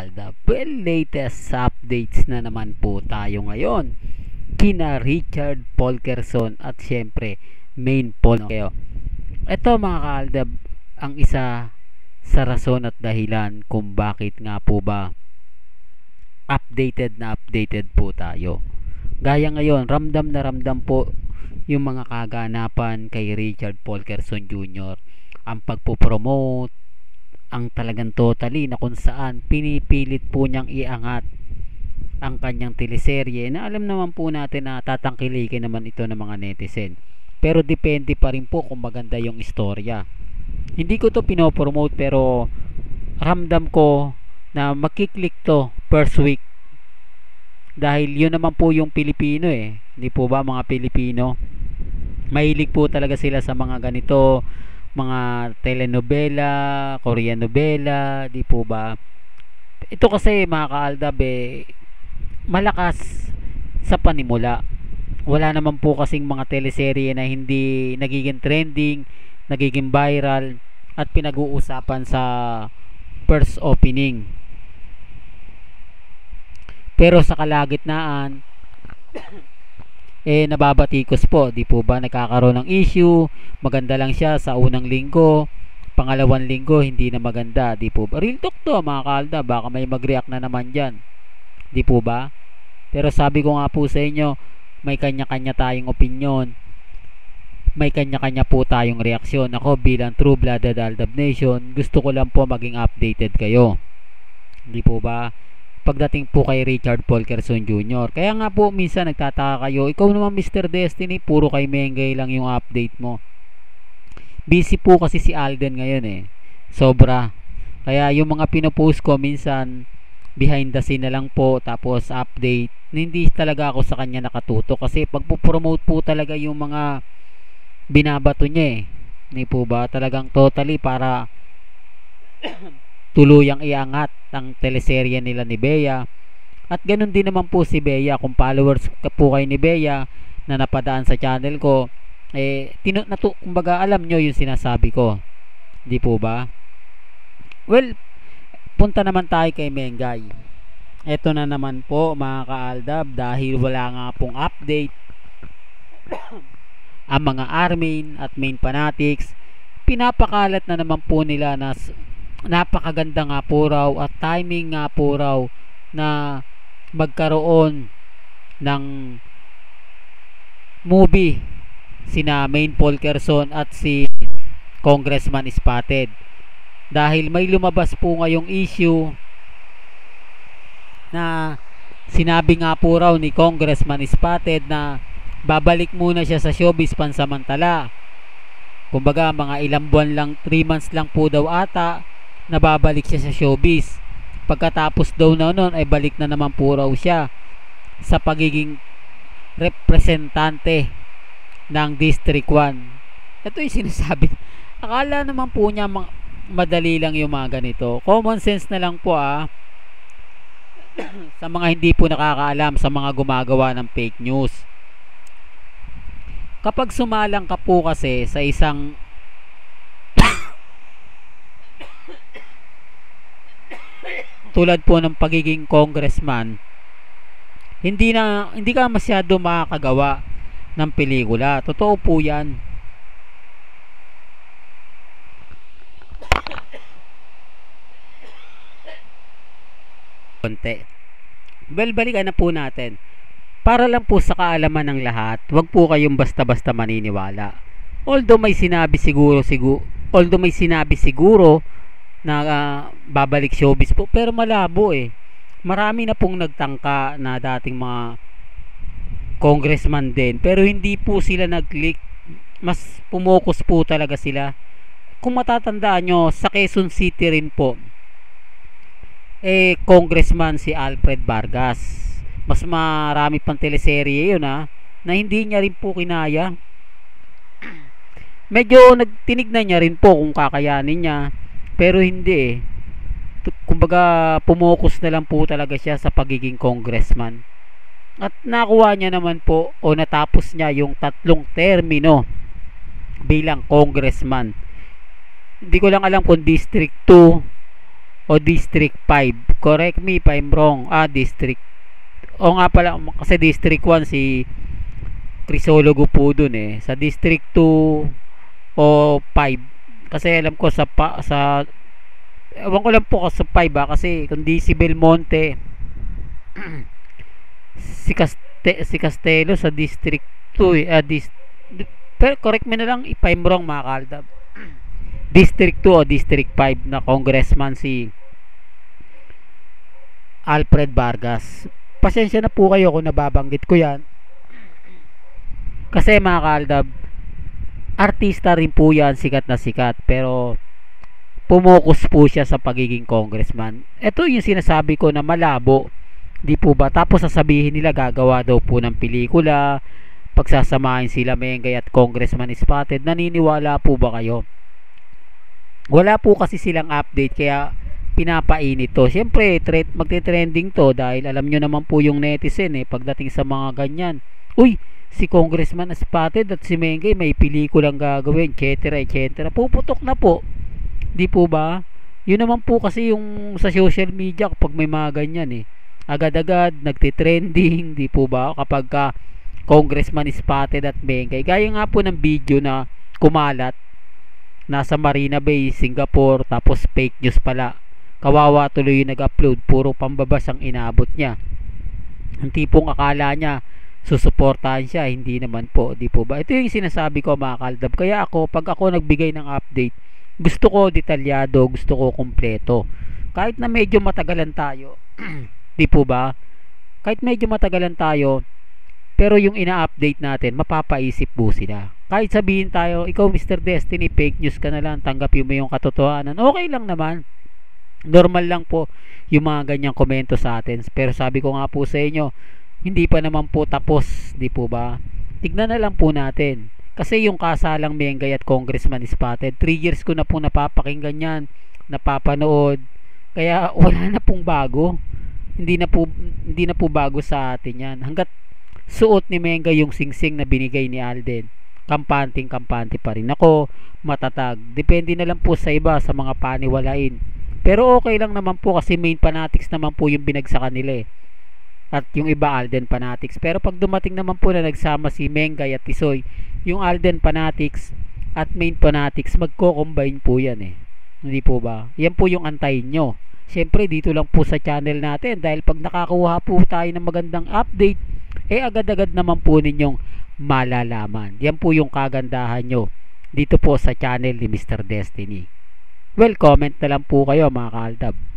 kaalda. Well, latest updates na naman po tayo ngayon kina Richard Polkerson at syempre main Paul kayo. Ito mga kaalda, ang isa sa rason at dahilan kung bakit nga po ba updated po tayo. Gaya ngayon, ramdam na ramdam po yung mga kaganapan kay Richard Polkerson Jr. Ang pagpo-promote, ang talagang totally na kung saan pinipilit po niyang iangat ang kanyang teleserye na alam naman po natin na tatangkilikin naman ito ng mga netizen. Pero depende pa rin po kung maganda yung istorya. Hindi ko to pinopromote pero ramdam ko na makiklik to first week. Dahil yun naman po yung Pilipino eh. Hindi po ba mga Pilipino? Mahilig po talaga sila sa mga ganito, mga telenovela, Korean novela, di po ba? Ito kasi mga kaaldab malakas sa panimula. Wala naman po kasing mga teleserye na hindi nagiging trending, nagiging viral at pinag-uusapan sa first opening. Pero sa kalagitnaan nababatikos po, di po ba, nagkakaroon ng issue, maganda lang siya sa unang linggo, pangalawang linggo hindi na maganda, di po ba? Real talk to mga kaalda, baka may mag-react na naman dyan, di po ba? Pero sabi ko nga po sa inyo, may kanya-kanya tayong opinion, may kanya-kanya po tayong reaksyon. Ako bilang True Blooded Aldab Nation, gusto ko lang po maging updated kayo, di po ba? Pagdating po kay Richard Polkerson Jr. Kaya nga po minsan nagtataka kayo, ikaw naman Mr. Destiny, puro kay Mengay lang yung update mo. Busy po kasi si Alden ngayon sobra. Kaya yung mga pinopost ko minsan behind the scene na lang po, tapos update. Hindi talaga ako sa kanya nakatuto kasi pagpo-promote po talaga yung mga binabato niya Hindi po ba? Talagang totally para tuluyang iangat ang teleserye nila ni Bea. At ganun din naman po si Bea. Kung followers po kayo ni Bea na napadaan sa channel ko, kumbaga alam nyo yung sinasabi ko, di po ba? Well, punta naman tayo kay Mengay. Eto na naman po mga kaaldab, dahil wala nga pong update ang mga Armin at main fanatics, pinapakalat na naman po nila na napakaganda nga po raw at timing nga po raw na magkaroon ng movie sina Main Polkerson at si Congressman Spotted. Dahil may lumabas po ngayong issue na sinabi nga po raw ni Congressman Spotted na babalik muna siya sa showbiz pansamantala. Kumbaga mga ilang buwan lang, 3 months lang po daw ata, nababalik siya sa showbiz. Pagkatapos daw na noon ay balik na naman po raw siya sa pagiging representante ng District 1. Ito yung sinasabi. Akala naman po niya madali lang yung mga ganito. Common sense na lang po sa mga hindi po nakakaalam, sa mga gumagawa ng fake news. Kapag sumalang ka po kasi sa isang tulad po ng pagiging congressman, hindi ka masyado makakagawa ng pelikula. Totoo po yan. Konti. Well, balikan na po natin. Para lang po sa kaalaman ng lahat, wag po kayong basta-basta maniniwala. Although may sinabi siguro na babalik showbiz po, pero malabo marami na pong nagtangka na dating mga congressman din, pero hindi po sila nag-click. Mas pumokus po talaga sila. Kung matatandaan nyo, sa Quezon City rin po congressman si Alfred Vargas. Mas marami pang teleserye yun na hindi niya rin po kinaya. Medyo tinignan niya rin po kung kakayanin niya, pero hindi kumbaga pumokus na lang po talaga siya sa pagiging congressman. At nakuha niya naman po o natapos niya yung 3 termino bilang congressman. Hindi ko lang alam kung District 2 o District 5? Correct me if I'm wrong. District. O nga pala, kasi District 1 si Crisologo po dun eh. Sa District 2 o 5. Kasi alam ko sa ewan ko lang po sa 5 kasi kung di si Belmonte si Castelo sa District 2 pero correct me na lang if I'm wrong mga kaaldab. District 2 o District 5 na congressman si Alfred Vargas. Pasensya na po kayo kung nababanggit ko yan. Kasi mga kaaldab, artista rin po yan, sikat na sikat. Pero pumokus po siya sa pagiging congressman. Ito yung sinasabi ko na malabo. Di po ba? Tapos sasabihin nila gagawa daw po ng pelikula, pagsasamahin sila Mengay at Congressman Spotted. Naniniwala po ba kayo? Wala po kasi silang update kaya pinapainit to. Siyempre, magte-trending to dahil alam nyo naman po yung netizen pagdating sa mga ganyan. Uy, si Congressman Spotted at si Mengay may pelikulang gagawin, etc. etc. Puputok na po. Di po ba? Yun naman po kasi yung sa social media kapag may mga ganyan agad-agad nagte-trending, di po ba? Kapag Congressman Spotted at Mengay. Gaya nga po ng video na kumalat nasa Marina Bay, Singapore, tapos fake news pala. Kawawa tuloy yung nag-upload, puro pambabas ang inabot niya. Ang tipong akala niya susuportahan siya, hindi naman po, di po ba? Ito yung sinasabi ko mga kaaldab. Kaya ako, pag ako nagbigay ng update, gusto ko detalyado, gusto ko kumpleto. Kahit na medyo matagalan tayo, di po ba? Kahit medyo matagalan tayo, pero yung ina-update natin, mapapaisip po sila. Kahit sabihin tayo, ikaw Mr. Destiny, fake news ka na lang, tanggapin mo yung katotohanan, okay lang naman. Normal lang po yung mga ganyang komento sa atin. Pero sabi ko nga po sa inyo, hindi pa naman po tapos, di po ba? Tignan na lang po natin. Kasi yung kasalang Mengay at Congressman Spotted, 3 years ko na po napapakinggan yan, napapanood. Kaya wala na pong bago. Hindi na po bago sa atin yan. Hanggat suot ni Mengay yung singsing na binigay ni Alden, kampante pa rin ako, matatag. Depende na lang po sa iba, sa mga paniwalain. Pero okay lang naman po kasi main fanatics naman po yung binagsakan nila at yung iba Alden fanatics. Pero pag dumating naman po na nagsama si Mengay at Tisoy, yung Alden fanatics at main fanatics, magko-combine po yan hindi po ba? Yan po yung antayin nyo. Siyempre dito lang po sa channel natin, dahil pag nakakuha po tayo ng magandang update, agad-agad naman po ninyong malalaman. Yan po yung kagandahan nyo dito po sa channel ni Mr. Destiny. Well, comment na lang po kayo mga kaaldab.